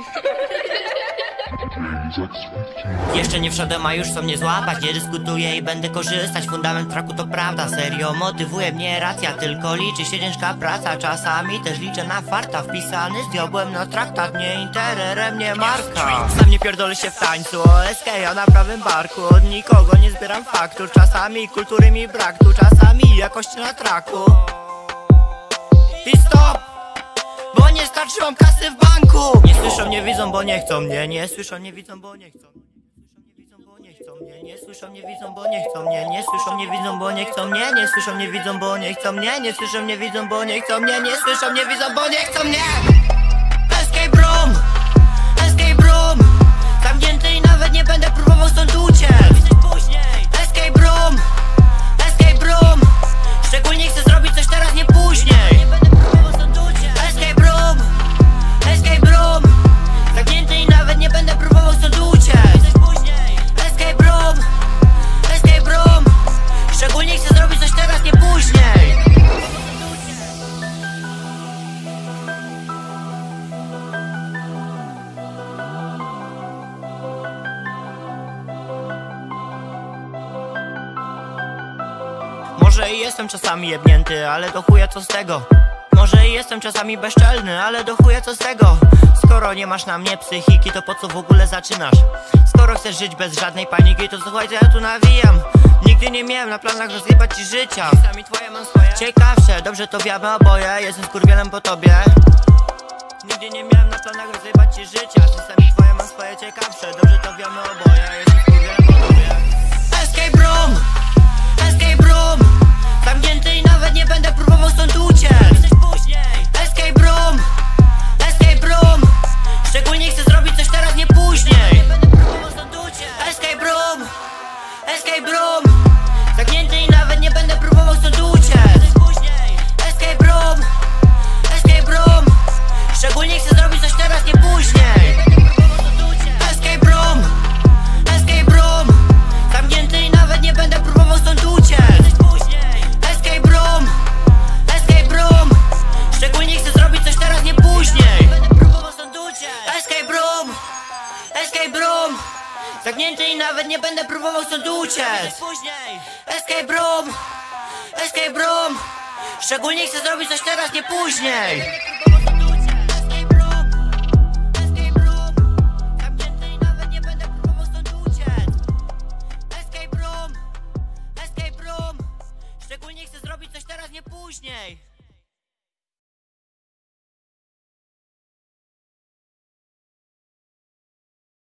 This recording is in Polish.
Jeszcze nie wszedłem, a już chcą mnie złapać. Nie dyskutuję i będę korzystać. Fundament traku to prawda, serio motywuje mnie racja. Tylko liczy się ciężka praca. Czasami też liczę na farta. Wpisany z diabłem na traktat. Nie intererem, nie marka. Sam nie pierdolę się w tańcu. OSK ja na prawym barku. Od nikogo nie zbieram faktur. Czasami kultury mi brak. Tu czasami jakości na traku. I stop! Bo nie starczy wam kasy w banku. Nie słyszą, nie widzą, bo nie chcą mnie. Nie słyszą, nie widzą, bo nie chcą. Nie słyszą, nie widzą, bo nie chcą mnie. Nie słyszą, nie widzą, bo nie chcą mnie. Nie słyszą, nie widzą, bo nie chcą mnie. Nie słyszą, nie widzą, bo nie chcą mnie. Nie słyszą, nie widzą, bo nie chcą mnie. Escape room, escape room. Zamknięty i nawet nie będę próbował stąd uciec. Escape room, escape room. Szczególnie chcę zrobić coś teraz, nie później. Escape room, escape room. Zamknięty i nawet nie będę próbował stąd uciec. Escape room, escape room. Szczególnie chcę zrobić coś teraz, nie później. Może i jestem czasami jebnięty, ale do chuja co z tego. Może i jestem czasami bezczelny, ale do chuja co z tego. Skoro nie masz na mnie psychiki, to po co w ogóle zaczynasz? Skoro chcesz żyć bez żadnej paniki, to słuchaj, co ja tu nawijam. Nigdy nie miałem na planach rozjebać ci życia. Sami twoje mam swoje. Ciekawsze, dobrze to wiemy oboje. Jestem skurwielem po tobie. Nigdy nie miałem na planach rozjebać ci życia. Sami twoje mam swoje. Ciekawsze, dobrze to wiemy oboje. Jestem skurwielem po tobie. Escape room, escape room. Zamknięty i nawet nie będę próbował stąd uciec. Escape room, escape room. Szczególnie chcę zrobić coś teraz, nie później. Escape room, escape room. Zamknięty i nawet nie będę próbował stąd uciec. Escape room, escape room. Szczególnie chcę zrobić coś teraz, nie później. Escape room, escape room. Zamknięty i nawet nie będę próbował stąd uciec. Escape room, escape room. Szczególnie chcę zrobić coś teraz, nie później. Escape room, escape room. Zamknięty i nawet nie będę próbował stąd uciec. Escape room, escape room. Szczególnie chcę zrobić coś teraz, nie później. Escape room, escape room. Zamknięty i nawet nie będę próbował stąd uciec. Escape room, escape room. Szczególnie chcę zrobić coś teraz, nie później.